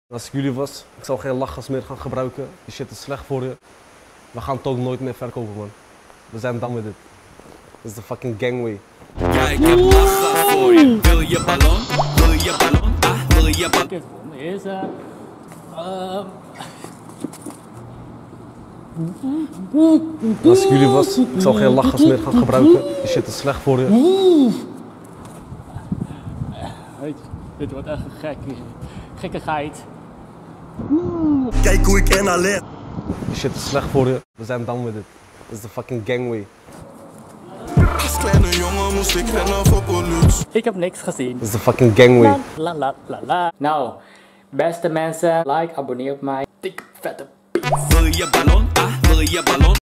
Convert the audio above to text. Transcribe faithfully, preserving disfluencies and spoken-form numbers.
Als ik jullie was, ik zou geen lachgas meer gaan gebruiken. Die shit is slecht voor je. We gaan het ook nooit meer verkopen, man. We zijn done with it. Dit is de fucking gangway. Ja, ik heb lachgas voor je. Wil je ballon? Wil je ballon? Ah, wil je ballon? Het volgende is, uh, uh... Als ik jullie was, ik zou geen lachgas meer gaan gebruiken. Die shit is slecht voor je. Weet je, dit wordt echt een gekke, gekkigheid. Kijk hoe ik en alert. Die shit is slecht voor je. We zijn done with it. Dit is de fucking gangway. Als kleine jongen moest ik rennen voor politie. Ik heb niks gezien. Dit is de fucking gangway. La la la la. Nou, beste mensen, like, abonneer op mij. Dikke vette. Wil je ballon? Ah, wil je ballon?